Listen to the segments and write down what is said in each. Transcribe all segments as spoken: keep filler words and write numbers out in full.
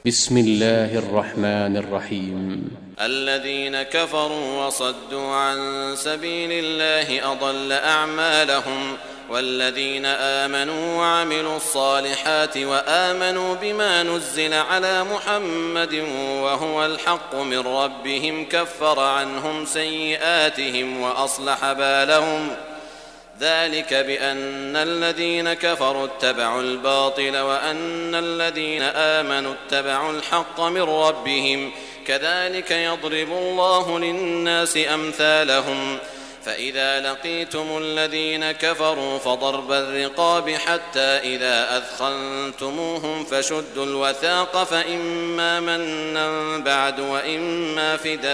بسم الله الرحمن الرحيم. الذين كفروا وصدوا عن سبيل الله أضل أعمالهم، والذين آمنوا وعملوا الصالحات وآمنوا بما نزل على محمد وهو الحق من ربهم كفر عنهم سيئاتهم وأصلح بالهم. ذلك بأن الذين كفروا اتبعوا الباطل وأن الذين آمنوا اتبعوا الحق من ربهم، كذلك يضرب الله للناس أمثالهم. فإذا لقيتم الذين كفروا فضرب الرقاب حتى إذا أثخنتموهم فشدوا الوثاق فإما منا بعد وإما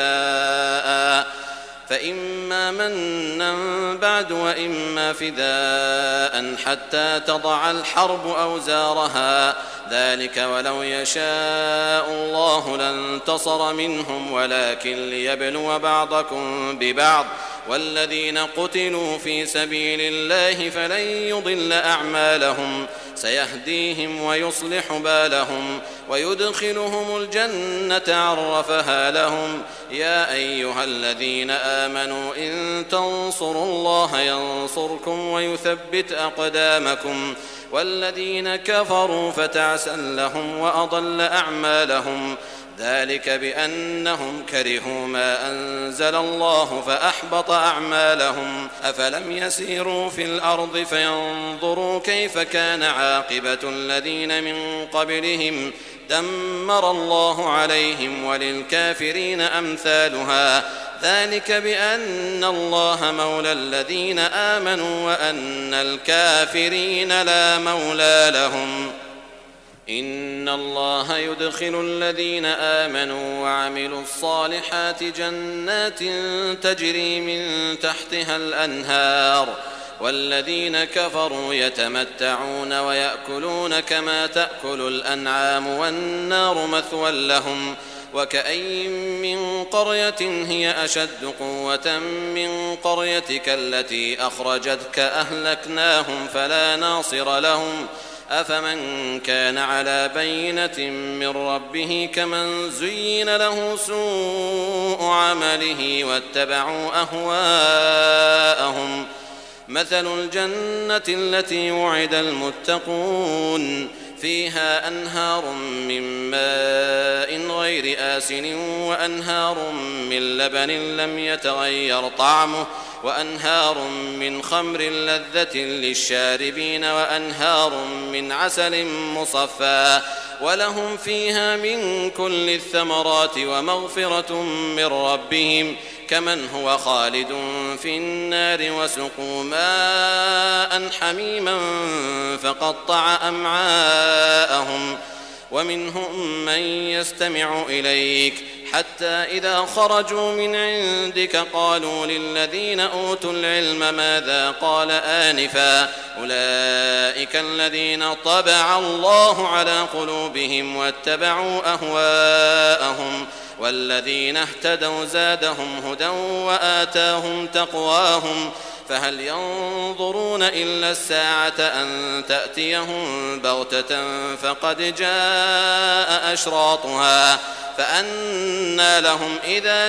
فداء فإما منا بعد وإما فداء حتى تضع الحرب أوزارها. ذلك ولو يشاء الله لانتصر منهم ولكن ليبلو بعضكم ببعض. والذين قتلوا في سبيل الله فلن يضل أعمالهم، سيهديهم ويصلح بالهم ويدخلهم الجنة عرفها لهم. يا أيها الذين آمنوا إن تنصروا الله ينصركم ويثبت أقدامكم. والذين كفروا فتعسا لهم وأضل أعمالهم. ذلك بأنهم كرهوا ما أنزل الله فأحبط أعمالهم. أفلم يسيروا في الأرض فينظروا كيف كان عاقبة الذين من قبلهم، دمر الله عليهم وللكافرين أمثالها. ذلك بأن الله مولى الذين آمنوا وأن الكافرين لا مولى لهم. إن الله يدخل الذين آمنوا وعملوا الصالحات جنات تجري من تحتها الأنهار، والذين كفروا يتمتعون ويأكلون كما تأكل الأنعام والنار مثوى لهم. وكأين من قرية هي أشد قوة من قريتك التي أخرجتك أهلكناهم فلا ناصر لهم. أفمن كان على بينة من ربه كمن زين له سوء عمله واتبعوا أهواءهم. مثل الجنة التي وعد المتقون فيها أنهار من ماء غير آسن وأنهار من لبن لم يتغير طعمه وأنهار من خمر لذة للشاربين وأنهار من عسل مصفى ولهم فيها من كل الثمرات ومغفرة من ربهم كمن هو خالد في النار وسقوا ماء حميما فقطع أمعاءهم. ومنهم من يستمع إليك حتى إذا خرجوا من عندك قالوا للذين أوتوا العلم ماذا قال آنفا أولئك الذين طبع الله على قلوبهم واتبعوا أهواءهم. والذين اهتدوا زادهم هدى وآتاهم تقواهم. فهل ينظرون إلا الساعة أن تأتيهم بغتة فقد جاء أشراطها فأنى لهم إذا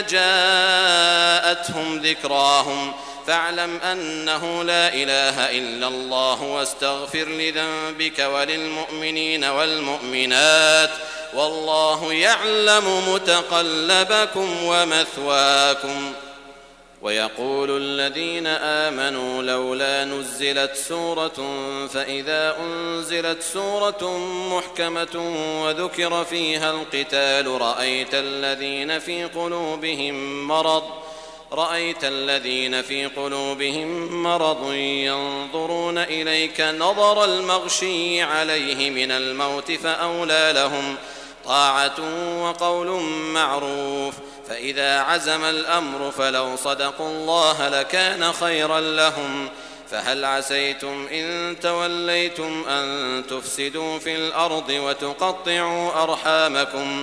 جاءتهم ذكراهم. فاعلم أنه لا إله إلا الله واستغفر لذنبك وللمؤمنين والمؤمنات والله يعلم متقلبكم ومثواكم. ويقول الذين آمنوا لولا نزلت سورة فإذا أنزلت سورة محكمة وذكر فيها القتال رأيت الذين في قلوبهم مرض رأيت الذين في قلوبهم مرض ينظرون إليك نظر المغشي عليه من الموت فأولى لهم طاعة وقول معروف. فإذا عزم الأمر فلو صدقوا الله لكان خيرا لهم. فهل عسيتم إن توليتم أن تفسدوا في الأرض وتقطعوا أرحامكم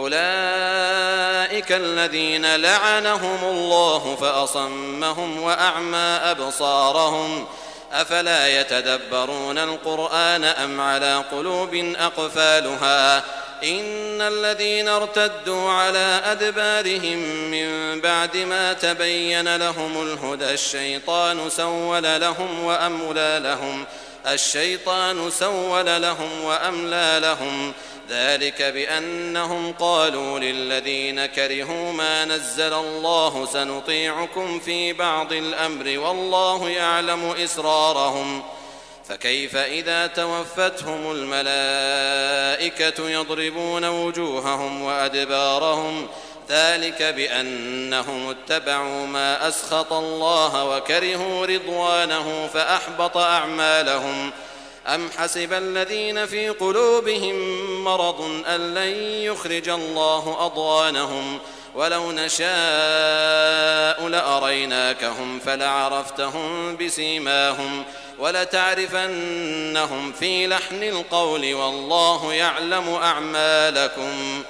أولئك الذين لعنهم الله فأصمهم وأعمى أبصارهم. أفلا يتدبرون القرآن أم على قلوب أقفالها إن الذين ارتدوا على أدبارهم من بعد ما تبين لهم الهدى الشيطان سول لهم وأملى لهم الشيطان سول لهم وأملى لهم ذلك بأنهم قالوا للذين كرهوا ما نزل الله سنطيعكم في بعض الأمر والله يعلم إسرارهم فكيف إذا توفتهم الملائكة يضربون وجوههم وأدبارهم ذلك بأنهم اتبعوا ما أسخط الله وكرهوا رضوانه فأحبط أعمالهم أم حسب الذين في قلوبهم مرض أن لن يخرج الله أضغانهم ولو نشاء لأريناكهم فلعرفتهم بسيماهم ولتعرفنهم في لحن القول والله يعلم أعمالكم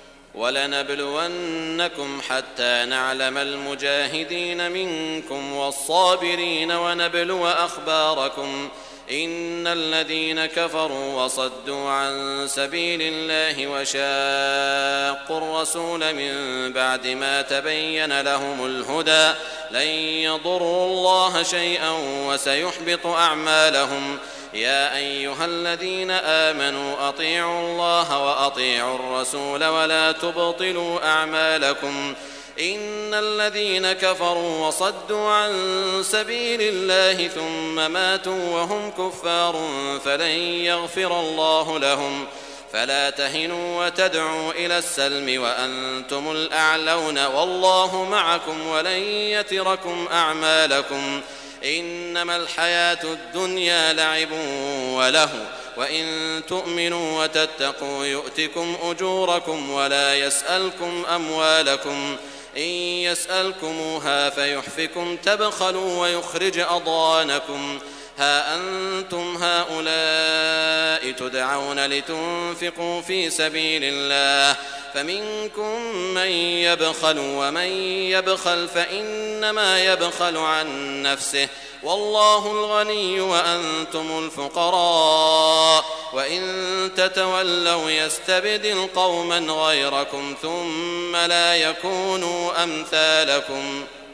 ولنبلونكم حتى نعلم المجاهدين منكم والصابرين ونبلو أخباركم إن الذين كفروا وصدوا عن سبيل الله وشاقوا الرسول من بعد ما تبين لهم الهدى لن يضروا الله شيئا وسيحبط أعمالهم يا أيها الذين آمنوا أطيعوا الله وأطيعوا الرسول ولا تبطلوا أعمالكم إن الذين كفروا وصدوا عن سبيل الله ثم ماتوا وهم كفار فلن يغفر الله لهم فلا تهنوا وتدعوا إلى السلم وأنتم الأعلون والله معكم ولن يتركم أعمالكم إنما الحياة الدنيا لعب وله وإن تؤمنوا وتتقوا يؤتكم أجوركم ولا يسألكم أموالكم إن يسألكموها فيحفكم تبخلوا ويخرج أضغانكم ها أنتم هؤلاء تدعون لتنفقوا في سبيل الله فمنكم من يبخل ومن يبخل فإنما يبخل عن نفسه والله الغني وأنتم الفقراء وإن تتولوا يستبدل قوما غيركم ثم لا يكونوا أمثالكم